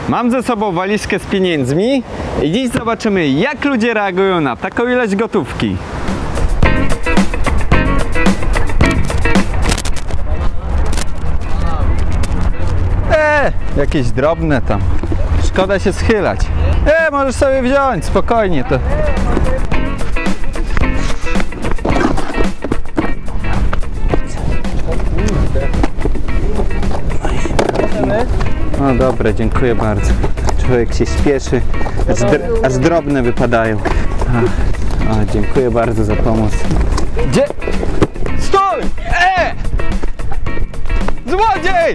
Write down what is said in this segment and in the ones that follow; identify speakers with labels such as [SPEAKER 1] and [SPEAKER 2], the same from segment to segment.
[SPEAKER 1] Mam ze sobą walizkę z pieniędzmi i dziś zobaczymy, jak ludzie reagują na taką ilość gotówki. Jakieś drobne tam. Szkoda się schylać. Możesz sobie wziąć, spokojnie to. No dobra, dziękuję bardzo. Człowiek się śpieszy, aż drobne wypadają. Dziękuję bardzo za pomoc. Gdzie? Stój! Złodziej!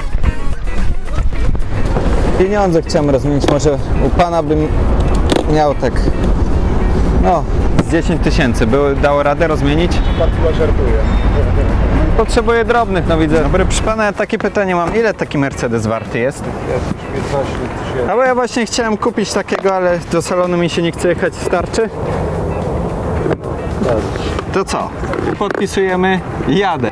[SPEAKER 1] Pieniądze chciałem rozmienić, może u pana bym miał tak, no, z 10 000. Dało radę rozmienić?
[SPEAKER 2] Pan chyba żartuje.
[SPEAKER 1] Potrzebuję drobnych, no widzę. Dobry, proszę pana, ja takie pytanie mam. Ile taki Mercedes warty jest?
[SPEAKER 2] Jest 15 000.
[SPEAKER 1] Bo ja właśnie chciałem kupić takiego, ale do salonu mi się nie chce jechać. Starczy?
[SPEAKER 2] Tak.
[SPEAKER 1] To co? Podpisujemy, jadę.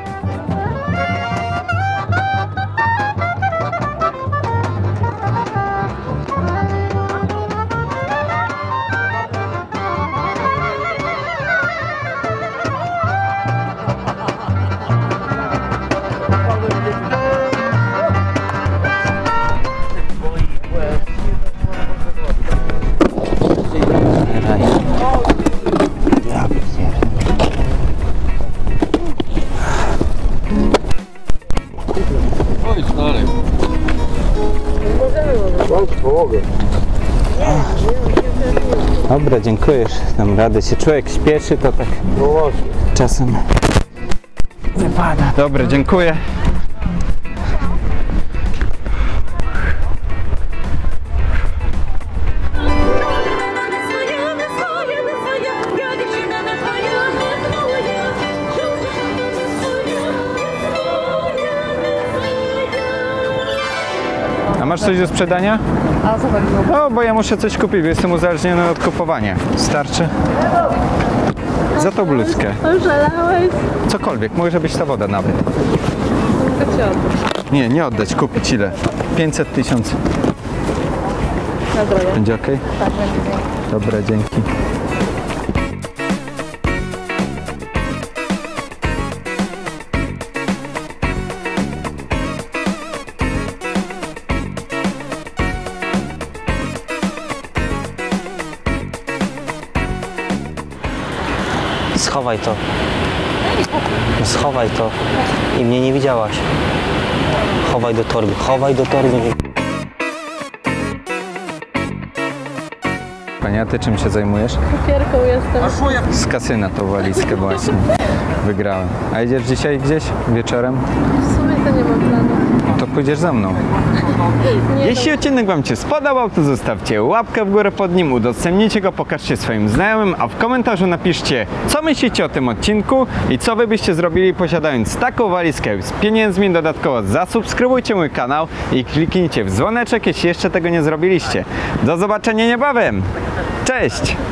[SPEAKER 1] Dobra, dziękuję, dam radę. Się człowiek śpieszy, to tak czasem wypada. Dobra, dziękuję. A masz coś do sprzedania?
[SPEAKER 3] A co chodzi?
[SPEAKER 1] No, bo ja muszę coś kupić, bo jestem uzależniony od kupowania. Starczy? Za tą bluzkę.
[SPEAKER 3] Oszalałeś?
[SPEAKER 1] Cokolwiek, może być ta woda nawet.
[SPEAKER 3] Mogę ci oddać.
[SPEAKER 1] Nie oddać, kupić ile? 500 000.
[SPEAKER 3] Na zdrowie.
[SPEAKER 1] Będzie ok?
[SPEAKER 3] Tak, będzie.
[SPEAKER 1] Dobra, dzięki.
[SPEAKER 4] Schowaj to. Schowaj to. I mnie nie widziałaś. Chowaj do torby. Chowaj do torby.
[SPEAKER 1] Panie, a ty czym się zajmujesz?
[SPEAKER 3] Cukierką jestem.
[SPEAKER 1] Z kasyna tą walizkę właśnie wygrałem. A idziesz dzisiaj gdzieś wieczorem?
[SPEAKER 3] W sumie to nie mam planu.
[SPEAKER 1] No to pójdziesz ze mną. Jeśli odcinek wam się spodobał, to zostawcie łapkę w górę pod nim, udostępnijcie go, pokażcie swoim znajomym, a w komentarzu napiszcie, co myślicie o tym odcinku i co wy byście zrobili, posiadając taką walizkę z pieniędzmi. Dodatkowo zasubskrybujcie mój kanał i kliknijcie w dzwoneczek, jeśli jeszcze tego nie zrobiliście. Do zobaczenia niebawem! Cześć!